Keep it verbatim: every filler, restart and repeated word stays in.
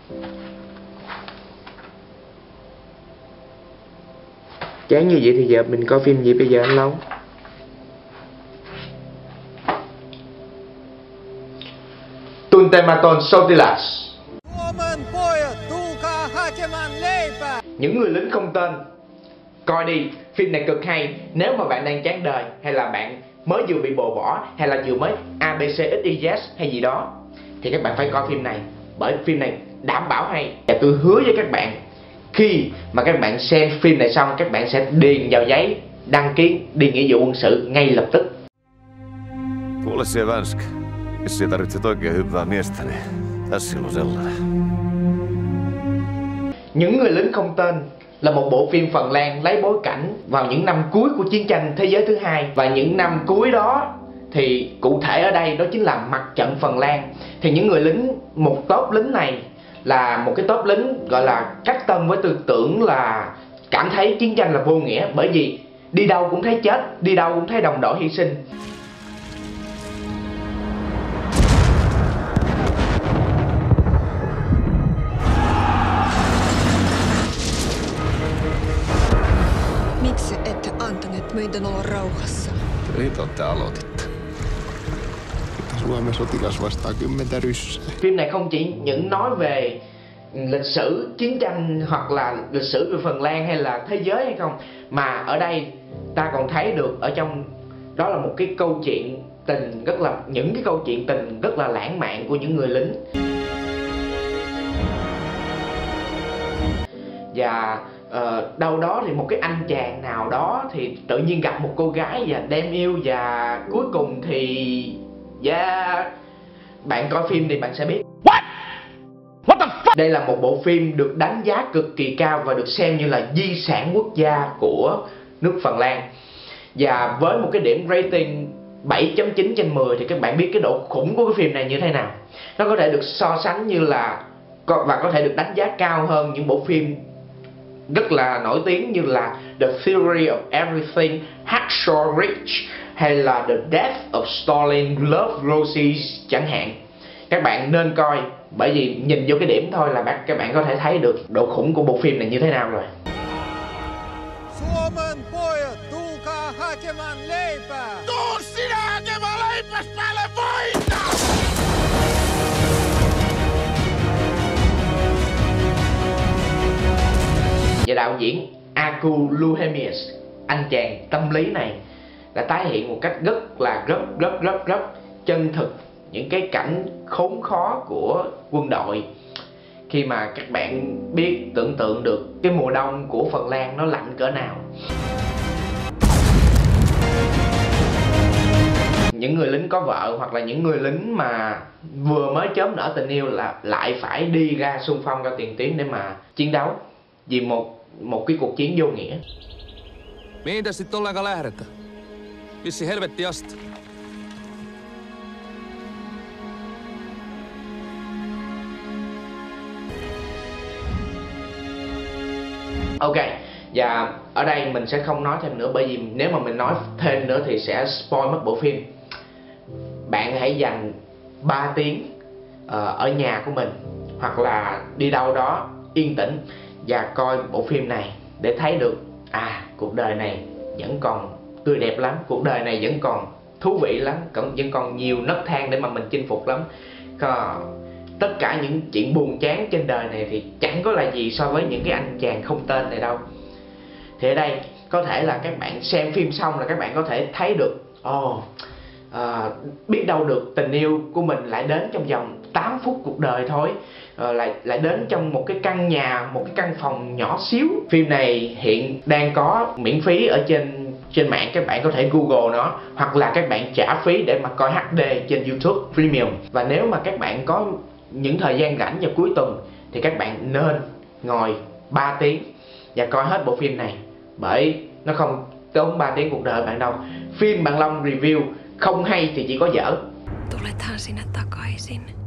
Chán như vậy thì giờ mình coi phim gì bây giờ anh Long? Tuntematon Sotilas. Những người lính không tên. Coi đi, phim này cực hay. Nếu mà bạn đang chán đời, hay là bạn mới vừa bị bồ bỏ, hay là vừa mới a bê xê ích y dét hay gì đó, thì các bạn phải coi phim này. Bởi phim này đảm bảo hay. Và tôi hứa với các bạn, khi mà các bạn xem phim này xong, các bạn sẽ điền vào giấy đăng ký đi nghĩa vụ quân sự ngay lập tức. Kuule siellä Vänsk, jos sinä tarvitset oikein hyvää miestä, niin tässä silloin sellainen. Những người lính không tên là một bộ phim Phần Lan lấy bối cảnh vào những năm cuối của chiến tranh thế giới thứ hai. Và những năm cuối đó thì cụ thể ở đây đó chính là mặt trận Phần Lan. Thì những người lính, một tốp lính này là một cái tốp lính gọi là cách tân với tư tưởng là cảm thấy chiến tranh là vô nghĩa. Bởi vì đi đâu cũng thấy chết, đi đâu cũng thấy đồng đội hy sinh. Miksi ette antaneet meidän olla rauhassa? Nyt olette aloititte. Suomen sotilas vastaa kymmentä ryssää. Phim này không chỉ những nói về lịch sử chiến tranh hoặc là lịch sử về Phần Lan hay là thế giới hay không, mà ở đây ta còn thấy được ở trong đó là một cái câu chuyện tình rất là những cái câu chuyện tình rất là lãng mạn của những người lính. Và uh, đâu đó thì một cái anh chàng nào đó thì tự nhiên gặp một cô gái và đem yêu, và cuối cùng thì yeah, bạn coi phim thì bạn sẽ biết. What? What the fuck? Đây là một bộ phim được đánh giá cực kỳ cao và được xem như là di sản quốc gia của nước Phần Lan. Và với một cái điểm rating bảy chấm chín trên mười thì các bạn biết cái độ khủng của cái phim này như thế nào. Nó có thể được so sánh như là và có thể được đánh giá cao hơn những bộ phim rất là nổi tiếng như là The Theory of Everything, Hacksaw Ridge hay là The Death of Stalin, Love Rosie chẳng hạn. Các bạn nên coi, bởi vì nhìn vô cái điểm thôi là các bạn có thể thấy được độ khủng của bộ phim này như thế nào rồi. Suomen pojat, tulkaa hakemaan leipää! Tuu sinä hakemaan leipäs päälle voita! Và đạo diễn Aku Luhemius, anh chàng tâm lý này, đã tái hiện một cách rất là rất rất rất rất chân thực những cái cảnh khốn khó của quân đội. Khi mà các bạn biết tưởng tượng được cái mùa đông của Phần Lan nó lạnh cỡ nào. Những người lính có vợ hoặc là những người lính mà vừa mới chớm nở tình yêu là lại phải đi ra xung phong ra tiền tuyến để mà chiến đấu vì một một cái cuộc chiến vô nghĩa. Mihin tässä sitten ollenkaan lähdetään? Vissi helvetti asti. Ok, và ở đây mình sẽ không nói thêm nữa, bởi vì nếu mà mình nói thêm nữa thì sẽ spoil mất bộ phim. Bạn hãy dành ba tiếng uh, ở nhà của mình hoặc là đi đâu đó yên tĩnh và coi bộ phim này để thấy được à, cuộc đời này vẫn còn tươi đẹp lắm, cuộc đời này vẫn còn thú vị lắm, vẫn còn nhiều nấc thang để mà mình chinh phục lắm. Còn tất cả những chuyện buồn chán trên đời này thì chẳng có là gì so với những cái anh chàng không tên này đâu. Thì ở đây có thể là các bạn xem phim xong là các bạn có thể thấy được ồ, oh, à, biết đâu được tình yêu của mình lại đến trong vòng tám phút cuộc đời thôi, à, lại lại đến trong một cái căn nhà, một cái căn phòng nhỏ xíu. Phim này hiện đang có miễn phí ở trên trên mạng, các bạn có thể Google nó, hoặc là các bạn trả phí để mà coi hát đê trên YouTube Premium. Và nếu mà các bạn có những thời gian rảnh vào cuối tuần thì các bạn nên ngồi ba tiếng và coi hết bộ phim này, bởi nó không tốn ba tiếng cuộc đời bạn đâu. Phim Bạn Long review không hay thì chỉ có dở. Tulethan sinä takaisin.